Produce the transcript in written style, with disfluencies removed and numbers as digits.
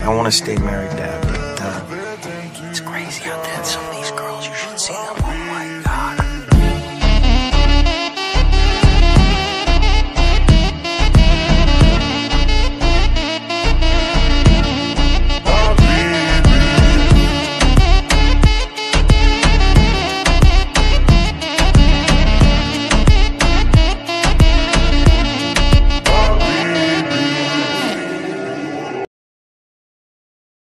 I want to stay married, Dad, but it's crazy out there.